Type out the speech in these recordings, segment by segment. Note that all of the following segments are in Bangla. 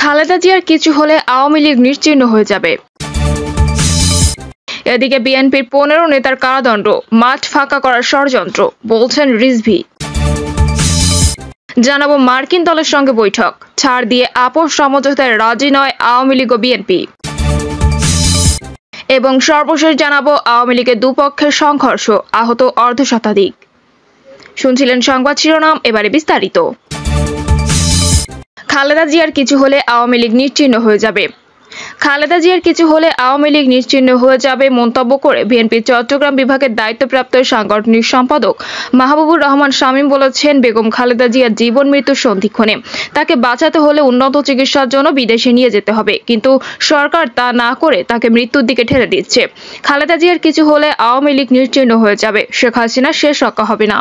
খালেদা জিয়ার কিছু হলে আওয়ামী লীগ নিশ্চিহ্ন হয়ে যাবে। এদিকে বিএনপির 15 নেতার কারাদণ্ড, মাঠ ফাঁকা করার ষড়যন্ত্র, বলছেন রিজভী। জানাবো মার্কিন দলের সঙ্গে বৈঠক, ছাড় দিয়ে আপোষ সমঝোতায় রাজি নয় আওয়ামী লীগ ও বিএনপি। এবং সর্বশেষ জানাবো আওয়ামী লীগের দুপক্ষের সংঘর্ষ, আহত অর্ধশতাধিক। শুনছিলেন সংবাদ শিরোনাম, এবারে বিস্তারিত। খালেদা জিয়ার কিছু হলে আওয়ামী লীগ নিশ্চিহ্ন হয়ে যাবে। খালেদা জিয়ার কিছু হলে আওয়ামী লীগ নিশ্চিহ্ন হয়ে যাবে মন্তব্য করে বিএনপির চট্টগ্রাম বিভাগের দায়িত্বপ্রাপ্ত সাংগঠনিক সম্পাদক মাহবুবুর রহমান শামীম বলেছেন, বেগম খালেদা জিয়ার জীবন মৃত্যুর সন্ধিক্ষণে তাকে বাঁচাতে হলে উন্নত চিকিৎসার জন্য বিদেশে নিয়ে যেতে হবে, কিন্তু সরকার তা না করে তাকে মৃত্যুর দিকে ঠেলে দিচ্ছে। খালেদা জিয়ার কিছু হলে আওয়ামী লীগ নিশ্চিহ্ন হয়ে যাবে, শেখ হাসিনা শেষ রক্ষা হবে না।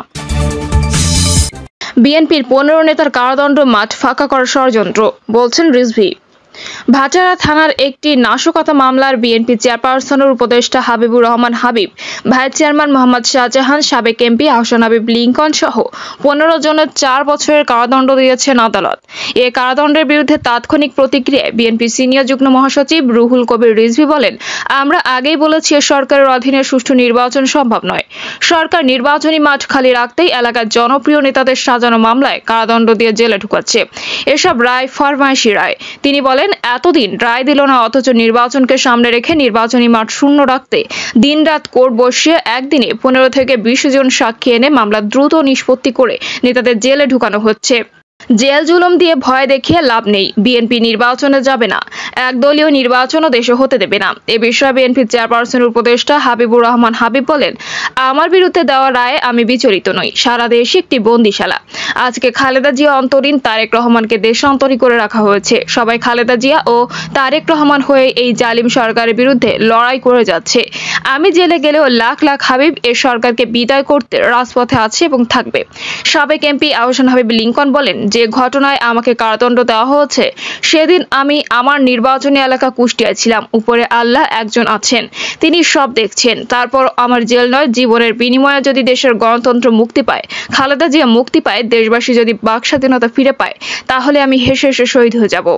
বিএনপির 15 নেতার কারাদণ্ড, মাঠ ফাঁকা করার ষড়যন্ত্র, বলছেন রিজভী। ভাটারা থানার একটি নাশকতা মামলার বিএনপি চেয়ারপারসনের উপদেষ্টা হাবিবুর রহমান হাবিব, ভাইস চেয়ারম্যান মোহাম্মদ শাহজাহান, সাবেক এমপি আহসান হাবিব লিংকন সহ 15 জনের 4 বছরের কারাদণ্ড দিয়েছেন আদালত। এ কারাদণ্ডের বিরুদ্ধে তাৎক্ষণিক প্রতিক্রিয়ায় বিএনপি সিনিয়র যুগ্ম মহাসচিব রুহুল কবির রিজভী বলেন, আমরা আগেই বলেছি সরকারের অধীনে সুষ্ঠু নির্বাচন সম্ভব নয়। সরকার নির্বাচনী মাঠ খালি রাখতেই এলাকার জনপ্রিয় নেতাদের সাজানো মামলায় কারাদণ্ড দিয়ে জেলে ঢুকাচ্ছে। এসব রায় ফরমাইশি রায়। তিনি বলেন, এতদিন রায় দিল না, অথচ নির্বাচনকে সামনে রেখে নির্বাচনী মাঠ শূন্য রাখতে দিনরাত কোর্ট বসিয়ে একদিনে 15 থেকে 20 জন সাক্ষী এনে মামলা দ্রুত নিষ্পত্তি করে নেতাদের জেলে ঢুকানো হচ্ছে। জেল জুলুম দিয়ে ভয় দেখিয়ে লাভ নেই। বিএনপি নির্বাচনে যাবে না, একদলীয় নির্বাচনও দেশে হতে দেবে না। এ বিষয়ে বিএনপির চেয়ারপারসনের উপদেষ্টা হাবিবুর রহমান হাবিব বলেন, আমার বিরুদ্ধে দেওয়া রায়ে আমি বিচলিত নই। সারা দেশে একটি বন্দিশালা। আজকে খালেদা জিয়া অন্তরীণ, তারেক রহমানকে দেশান্তরী করে রাখা হয়েছে। সবাই খালেদা জিয়া ও তারেক রহমান হয়ে এই জালিম সরকারের বিরুদ্ধে লড়াই করে যাচ্ছে। আমি জেলে গেলেও লাখ লাখ হাবিব এ সরকারকে বিদায় করতে রাজপথে আছে এবং থাকবে। সাবেক এমপি আহসান হাবিব লিংকন বলেন, যে ঘটনায় আমাকে কারাদণ্ড দেওয়া হয়েছে সেদিন আমি আমার নির্বাচনী এলাকা কুষ্টিয়ায় ছিলাম। উপরে আল্লাহ একজন আছেন, তিনি সব দেখছেন। তারপর আমার জেল নয়, জীবনের বিনিময়ে যদি দেশের গণতন্ত্র মুক্তি পায়, খালেদা জিয়া মুক্তি পায়, দেশবাসী যদি বাক স্বাধীনতা ফিরে পায়, তাহলে আমি হেসে হেসে শহীদ হয়ে যাব।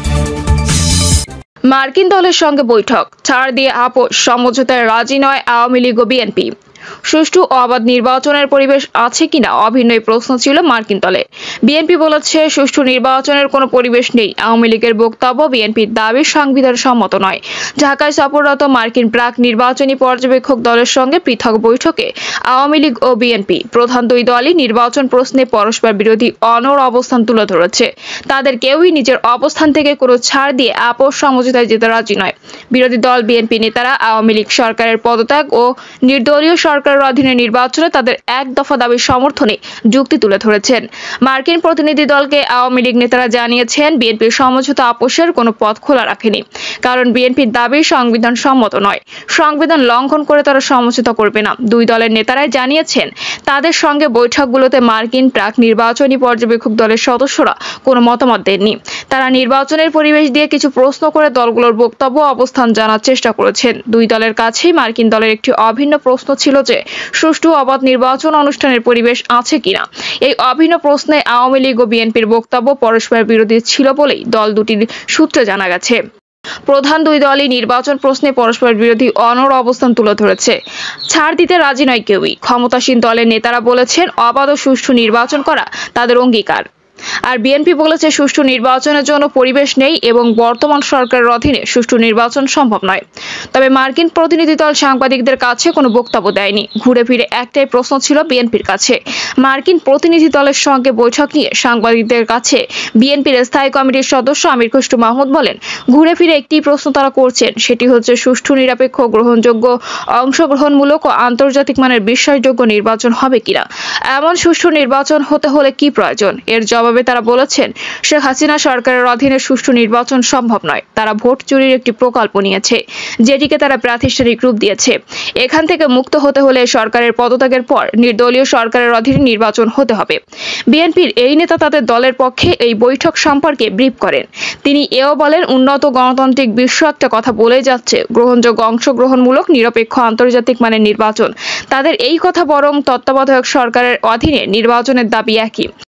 মার্কিন দলের সঙ্গে বৈঠক, ছাড় দিয়ে আপোষ সমঝোতায় রাজি নয় আওয়ামী লীগ ও বিএনপি। সুষ্ঠু ও অবাধ নির্বাচনের পরিবেশ আছে কিনা অভিন্ন প্রশ্ন ছিল মার্কিন দলে। বিএনপি বলেছে, সুষ্ঠু নির্বাচনের কোনো পরিবেশ নেই। আওয়ামী লীগের বক্তব্য, বিএনপির দাবি সংবিধান সম্মত নয়। ঢাকায় সফররত মার্কিন প্রাক নির্বাচনী পর্যবেক্ষক দলের সঙ্গে পৃথক বৈঠকে আওয়ামী লীগ ও বিএনপি প্রধান দুই দলই নির্বাচন প্রশ্নে পরস্পর বিরোধী অনড় অবস্থান তুলে ধরেছে। তাদের কেউই নিজের অবস্থান থেকে কোনো ছাড় দিয়ে আপোষ সমঝোতায় যেতে রাজি নয়। বিরোধী দল বিএনপি নেতারা আওয়ামী লীগ সরকারের পদত্যাগ ও নির্দলীয় সরকারের অধীনে নির্বাচনে তাদের এক দফা দাবির সমর্থনে যুক্তি তুলে ধরেছেন। মার্কিন প্রতিনিধি দলকে আওয়ামী লীগ নেতারা জানিয়েছেন, বিএনপির সমঝোতা আপোষের কোনো পথ খোলা রাখেনি, কারণ বিএনপির দাবি সংবিধান সম্মত নয়। সংবিধান লঙ্ঘন করে তারা সমঝোতা করবে না। দুই দলের নেতারাই জানিয়েছেন, তাদের সঙ্গে বৈঠকগুলোতে মার্কিন প্রাক নির্বাচনী পর্যবেক্ষক দলের সদস্যরা কোনো মতামত দেননি। তারা নির্বাচনের পরিবেশ দিয়ে কিছু প্রশ্ন করে দলগুলোর বক্তব্য অবস্থান জানার চেষ্টা করেছেন। দুই দলের কাছেই মার্কিন দলের একটি অভিন্ন প্রশ্ন ছিল যে, সুষ্ঠু অবাধ নির্বাচন অনুষ্ঠানের পরিবেশ আছে কিনা। এই অভিন্ন প্রশ্নে আওয়ামী লীগ ও বিএনপির বক্তব্য পরস্পর বিরোধী ছিল বলেই দল দুটির সূত্রে জানা গেছে। প্রধান দুই দলই নির্বাচন প্রশ্নে পরস্পর বিরোধী অনড় অবস্থান তুলে ধরেছে। ছাড় দিতে রাজি নয় কেউই। ক্ষমতাসীন দলের নেতারা বলেছেন, অবাধ ও সুষ্ঠু নির্বাচন করা তাদের অঙ্গীকার। আর বিএনপি বলেছে, সুষ্ঠু নির্বাচনের জন্য পরিবেশ নেই এবং বর্তমান সরকারের অধীনে সুষ্ঠু নির্বাচন সম্ভব নয়। তবে মার্কিন প্রতিনিধি দল সাংবাদিকদের কাছে কোনো বক্তব্য দেয়নি। ঘুরে ফিরে একটাই প্রশ্ন ছিল বিএনপির কাছে। মার্কিন প্রতিনিধি দলের সঙ্গে বৈঠক নিয়ে সাংবাদিকদের কাছে বিএনপির স্থায়ী কমিটির সদস্য আমির খসরু মাহমুদ বলেন, ঘুরে ফিরে একটি প্রশ্ন তারা করছেন, সেটি হচ্ছে সুষ্ঠু, নিরপেক্ষ, গ্রহণযোগ্য, অংশগ্রহণমূলক ও আন্তর্জাতিক মানের বিশ্বাসযোগ্য নির্বাচন হবে কিনা। এমন সুষ্ঠু নির্বাচন হতে হলে কি প্রয়োজন। এর জবাবে তারা বলেছেন, শেখ হাসিনা সরকারের অধীনে সুষ্ঠু নির্বাচন সম্ভব নয়। তারা ভোট চুরির একটি প্রকল্প নিয়েছে, যেটিকে তারা প্রাতিষ্ঠানিক রূপ দিয়েছে। এখান থেকে মুক্ত হতে হলে সরকারের পদত্যাগের পর নির্দলীয় সরকারের অধীনে নির্বাচন হতে হবে। বিএনপির এই নেতা তাদের দলের পক্ষে এই বৈঠক সম্পর্কে ব্রিফ করেন। তিনি এও বলেন, উন্নত গণতান্ত্রিক বিশ্ব একটা কথা বলে যাচ্ছে, গ্রহণযোগ্য, অংশগ্রহণমূলক, নিরপেক্ষ, আন্তর্জাতিক মানের নির্বাচন। তাদের এই কথা বরং তত্ত্বাবধায়ক সরকারের অধীনে নির্বাচনের দাবি একই।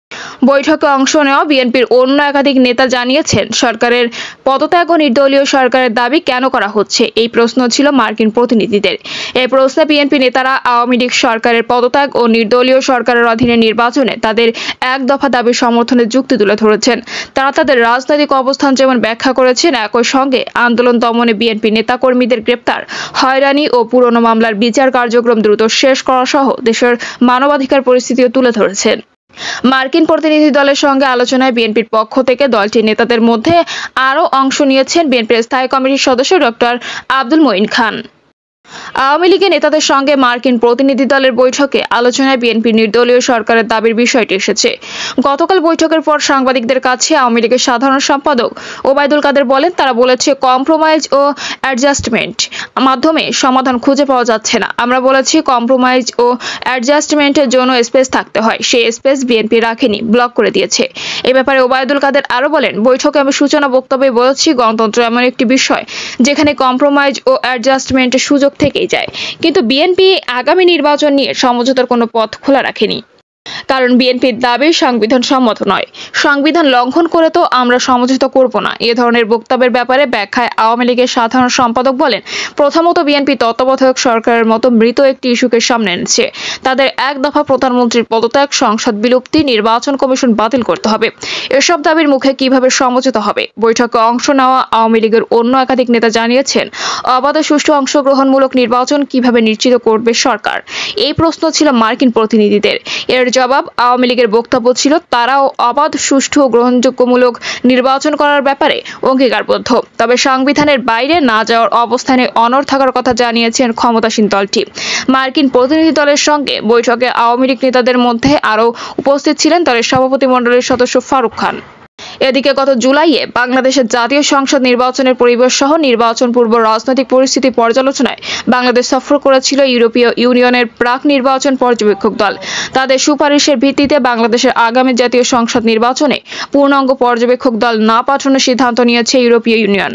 বৈঠকে অংশ নেওয়া বিএনপির অন্য একাধিক নেতা জানিয়েছেন, সরকারের পদত্যাগ ও নির্দলীয় সরকারের দাবি কেন করা হচ্ছে, এই প্রশ্ন ছিল মার্কিন প্রতিনিধিদের। এই প্রশ্নে বিএনপি নেতারা আওয়ামী লীগ সরকারের পদত্যাগ ও নির্দলীয় সরকারের অধীনে নির্বাচনে তাদের এক দফা দাবির সমর্থনের যুক্তি তুলে ধরেছেন। তারা তাদের রাজনৈতিক অবস্থান যেমন ব্যাখ্যা করেছেন, একই সঙ্গে আন্দোলন দমনে বিএনপি নেতাকর্মীদের গ্রেপ্তার, হয়রানি ও পুরনো মামলার বিচার কার্যক্রম দ্রুত শেষ করা সহ দেশের মানবাধিকার পরিস্থিতিও তুলে ধরেছেন। মার্কিন প্রতিনিধি দলের সঙ্গে আলোচনায় বিএনপির পক্ষ থেকে দলটির নেতাদের মধ্যে আরও অংশ নিয়েছেন বিএনপির স্থায়ী কমিটির সদস্য ডক্টর আব্দুল মঈন খান। আওয়ামী লীগের নেতাদের সঙ্গে মার্কিন প্রতিনিধি দলের বৈঠকে আলোচনায় বিএনপির নির্দলীয় সরকারের দাবির বিষয়টি এসেছে। গতকাল বৈঠকের পর সাংবাদিকদের কাছে আওয়ামী লীগের সাধারণ সম্পাদক ওবায়দুল কাদের বলেন, তারা বলেছে কম্প্রোমাইজ ও অ্যাডজাস্টমেন্ট মাধ্যমে সমাধান খুঁজে পাওয়া যাচ্ছে না। আমরা বলেছি কম্প্রোমাইজ ও অ্যাডজাস্টমেন্টের জন্য স্পেস থাকতে হয়, সেই স্পেস বিএনপি রাখেনি, ব্লক করে দিয়েছে। এ ব্যাপারে ওবায়দুল কাদের আরও বলেন, বৈঠকে আমি সূচনা বক্তব্যে বলেছি গণতন্ত্র এমন একটি বিষয় যেখানে কম্প্রোমাইজ ও অ্যাডজাস্টমেন্টের সুযোগ থেকেই যায়, কিন্তু বিএনপি আগামী নির্বাচন নিয়ে সমঝোতার কোনো পথ খোলা রাখেনি। কারণ বিএনপির দাবি সংবিধান সম্মত নয়, সংবিধান লঙ্ঘন করে তো আমরা সমঝোতা করব না। এ ধরনের বক্তব্যের ব্যাপারে ব্যাখ্যায় আওয়ামী লীগের সাধারণ সম্পাদক বলেন, প্রথমত বিএনপি তত্ত্বাবধায়ক সরকারের মতো মৃত একটি ইস্যুকে সামনে এনেছে। তাদের এক দফা প্রধানমন্ত্রীর পদত্যাগ, সংসদ বিলুপ্তি, নির্বাচন কমিশন বাতিল করতে হবে। এসব দাবির মুখে কিভাবে সমঝোতা হবে? বৈঠকে অংশ নেওয়া আওয়ামী লীগের অন্য একাধিক নেতা জানিয়েছেন, অবাধ ও সুষ্ঠু অংশগ্রহণমূলক নির্বাচন কিভাবে নিশ্চিত করবে সরকার, এই প্রশ্ন ছিল মার্কিন প্রতিনিধিদের। এর জবাব আওয়ামী লীগের বক্তব্য ছিল, তারাও অবাধ, সুষ্ঠু ও গ্রহণযোগ্যমূলক নির্বাচন করার ব্যাপারে অঙ্গীকারবদ্ধ, তবে সংবিধানের বাইরে না যাওয়ার অবস্থানে অনড় থাকার কথা জানিয়েছেন ক্ষমতাসীন দলটি। মার্কিন প্রতিনিধি দলের সঙ্গে বৈঠকে আওয়ামী লীগ নেতাদের মধ্যে আরও উপস্থিত ছিলেন দলের সভাপতিমণ্ডলীর সদস্য ফারুক খান। এদিকে গত জুলাইয়ে বাংলাদেশের জাতীয় সংসদ নির্বাচনের পরিবেশ সহ নির্বাচন পূর্ব রাজনৈতিক পরিস্থিতি পর্যালোচনায় বাংলাদেশ সফর করেছিল ইউরোপীয় ইউনিয়নের প্রাক নির্বাচন পর্যবেক্ষক দল। তাদের সুপারিশের ভিত্তিতে বাংলাদেশের আগামী জাতীয় সংসদ নির্বাচনে পূর্ণাঙ্গ পর্যবেক্ষক দল না পাঠানোর সিদ্ধান্ত নিয়েছে ইউরোপীয় ইউনিয়ন।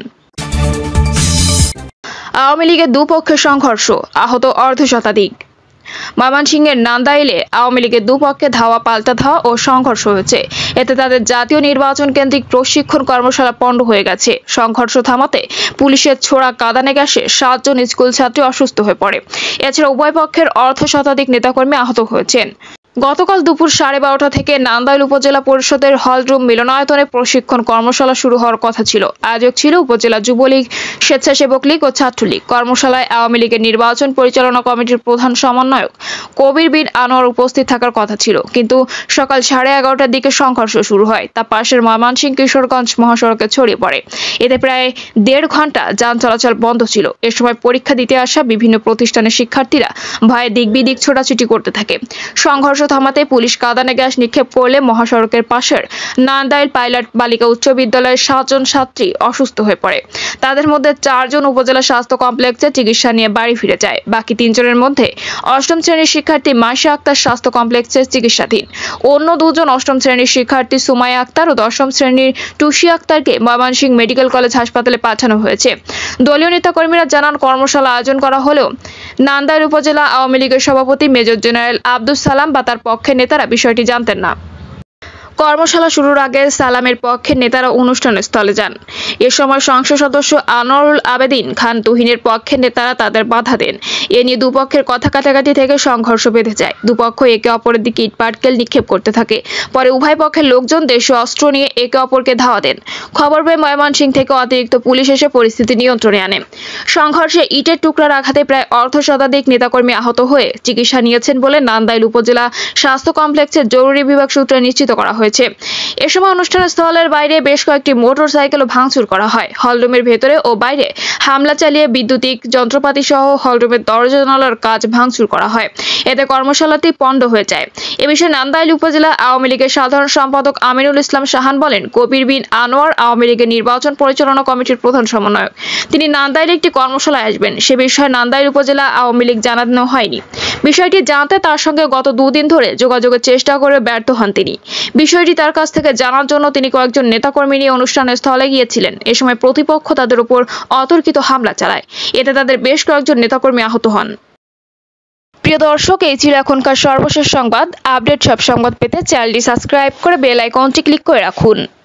আওয়ামী লীগের দুপক্ষের সংঘর্ষ, আহত অর্ধশতাধিক। ময়মনসিংহের নান্দাইলে আওয়ামী লীগের দুপক্ষে ধাওয়া পাল্টা ধাওয়া ও সংঘর্ষ হয়েছে। এতে তাদের জাতীয় নির্বাচন কেন্দ্রিক প্রশিক্ষণ কর্মশালা পণ্ড হয়ে গেছে। সংঘর্ষ থামাতে পুলিশের ছোড়া কাঁদানে গ্যাসে 7 জন স্কুল ছাত্রী অসুস্থ হয়ে পড়ে। এছাড়া উভয় পক্ষের অর্ধশতাধিক নেতাকর্মী আহত হয়েছেন। গতকাল দুপুর 12:30 থেকে নান্দাইল উপজেলা পরিষদের হলরুম মিলনায়তনে প্রশিক্ষণ কর্মশালা শুরু হওয়ার কথা ছিল। আয়োজক ছিল উপজেলা যুবলীগ, স্বেচ্ছাসেবক লীগ ও ছাত্রলীগ। কর্মশালায় আওয়ামী লীগের নির্বাচন পরিচালনা কমিটির প্রধান সমন্বয়ক কবির বিন আনোয়ার উপস্থিত থাকার কথা ছিল, কিন্তু সকাল 11:30টার দিকে সংঘর্ষ শুরু হয়। তা পাশের ময়মনসিংহ কিশোরগঞ্জ মহাসড়কে ছড়িয়ে পড়ে। এতে প্রায় 1.5 ঘন্টা যান চলাচল বন্ধ ছিল। এ সময় পরীক্ষা দিতে আসা বিভিন্ন প্রতিষ্ঠানের শিক্ষার্থীরা ভয়ে দিক বিদিক ছোটাছুটি করতে থাকে। সংঘর্ষ থামাতে পুলিশ কাঁদানে গ্যাস নিক্ষেপ করলে মহাসড়কের পাশের নান্দাইল পাইলট বালিকা উচ্চ বিদ্যালয়ের 7 জন ছাত্রী অসুস্থ হয়ে পড়ে। তাদের মধ্যে 4 জন উপজেলা স্বাস্থ্য কমপ্লেক্সে চিকিৎসা নিয়ে বাড়ি ফিরে যায়। বাকি 3 জনের মধ্যে 8ম শ্রেণীর শিক্ষার্থী মাইশা আক্তার স্বাস্থ্য কমপ্লেক্সে চিকিৎসাধীন। অন্য 2 জন 8ম শ্রেণীর শিক্ষার্থী সুমাইয়া আক্তার ও 10ম শ্রেণীর টুসি আক্তারকে ময়মনসিংহ মেডিকেল কলেজ হাসপাতালে পাঠানো হয়েছে। দলীয় নেতাকর্মীরা জানান, কর্মশালা আয়োজন করা হলেও নান্দাইল উপজেলা আওয়ামী লীগের সভাপতি মেজর জেনারেল আব্দুল সালাম বা তার পক্ষের নেতারা বিষয়টি জানতেন না। কর্মশালা শুরুর আগে সালামের পক্ষের নেতারা অনুষ্ঠানস্থলে যান। এ সময় সংসদ সদস্য আনোয়ারুল আবেদিন খান তুহিনের পক্ষের নেতারা তাদের বাধা দেন। এ নিয়ে দুপক্ষের কথা কাটাকাটি থেকে সংঘর্ষ বেঁধে যায়। দুপক্ষ একে অপরের দিকে ইটপাটকেল নিক্ষেপ করতে থাকে। পরে উভয় পক্ষের লোকজন দেশীয় অস্ত্র নিয়ে একে অপরকে ধাওয়া দেন। খবর পেয়ে ময়মনসিংহ থেকে অতিরিক্ত পুলিশ এসে পরিস্থিতি নিয়ন্ত্রণে আনে। সংঘর্ষে ইটের টুকরার আঘাতে প্রায় অর্ধশতাধিক নেতাকর্মী আহত হয়ে চিকিৎসা নিয়েছেন বলে নান্দাইল উপজেলা স্বাস্থ্য কমপ্লেক্সের জরুরি বিভাগ সূত্রে নিশ্চিত করা হয়েছে। এ সময় অনুষ্ঠানস্থলের বাইরে বেশ কয়েকটি মোটর সাইকেলও ভাঙচুর করা হয়। হলরুমের ভেতরে ও বাইরে হামলা চালিয়ে বৈদ্যুতিক যন্ত্রপাতি সহ হলরুমের দরজা জানালার কাজ ভাঙচুর করা হয়। এতে কর্মশালাটি পণ্ড হয়ে যায়। এ বিষয়ে নান্দাইল উপজেলা আওয়ামী লীগের সাধারণ সম্পাদক আমিনুল ইসলাম শাহান বলেন, কবির বিন আনোয়ার আওয়ামী লীগের নির্বাচন পরিচালনা কমিটির প্রধান সমন্বয়ক। তিনি নান্দাইলে একটি কর্মশালায় আসবেন। সে বিষয়ে নান্দাইল উপজেলা আওয়ামী লীগ জানানো হয়নি। বিষয়টি জানতে তার সঙ্গে গত 2 দিন ধরে যোগাযোগের চেষ্টা করে ব্যর্থ হন তিনি। বিষয়টি তার কাছ থেকে জানার জন্য তিনি কয়েকজন নেতাকর্মী নিয়ে অনুষ্ঠানের স্থলে গিয়েছিলেন। এ সময় প্রতিপক্ষ তাদের উপর অতর্কিত হামলা চালায়। এতে তাদের বেশ কয়েকজন নেতাকর্মী আহত হন। প্রিয় দর্শক, এই ছিল এখনকার সর্বশেষ সংবাদ। আপডেট সব সংবাদ পেতে চ্যানেলটি সাবস্ক্রাইব করে বেল আইকনটি ক্লিক করে রাখুন।